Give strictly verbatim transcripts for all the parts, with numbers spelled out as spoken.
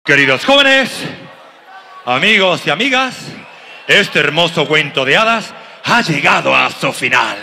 Queridos jóvenes, amigos y amigas, este hermoso cuento de hadas ha llegado a su final.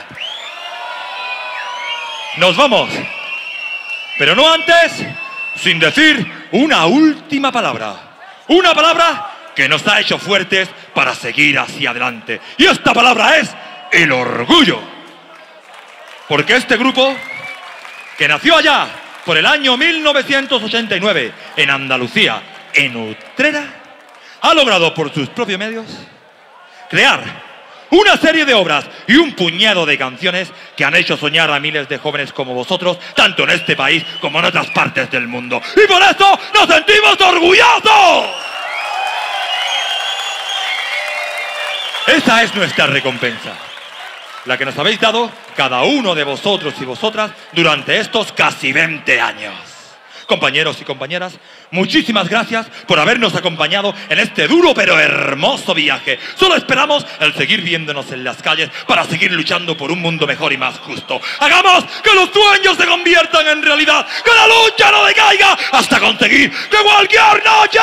Nos vamos, pero no antes sin decir una última palabra. Una palabra que nos ha hecho fuertes para seguir hacia adelante. Y esta palabra es el orgullo. Porque este grupo, que nació allá por el año mil novecientos ochenta y nueve en Andalucía, en Utrera, ha logrado por sus propios medios crear una serie de obras y un puñado de canciones que han hecho soñar a miles de jóvenes como vosotros, tanto en este país como en otras partes del mundo. Y por eso nos sentimos orgullosos. Esa es nuestra recompensa, la que nos habéis dado cada uno de vosotros y vosotras durante estos casi veinte años. Compañeros y compañeras, muchísimas gracias por habernos acompañado en este duro pero hermoso viaje. Solo esperamos el seguir viéndonos en las calles para seguir luchando por un mundo mejor y más justo. Hagamos que los sueños se conviertan en realidad, que la lucha no decaiga hasta conseguir que cualquier noche...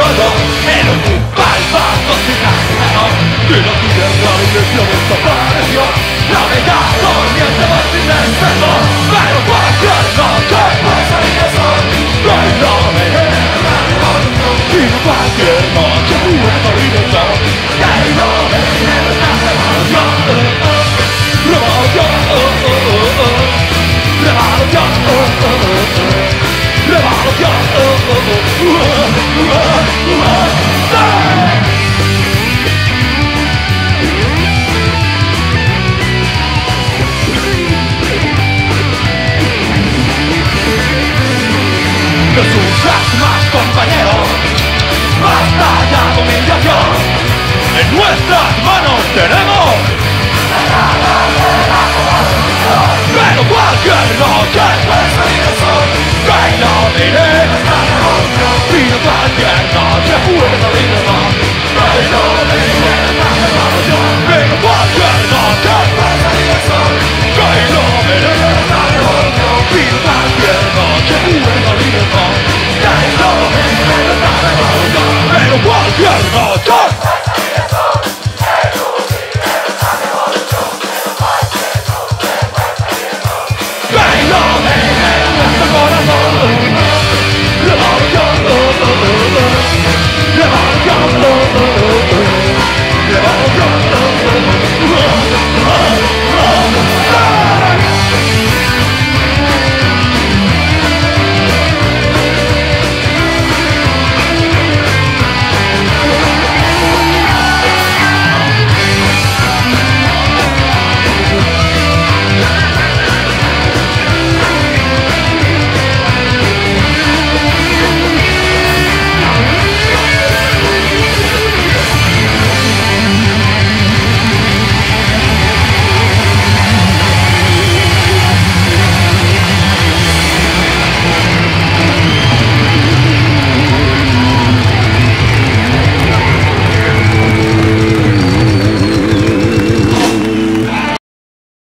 De la tierra y de Dios desaparece.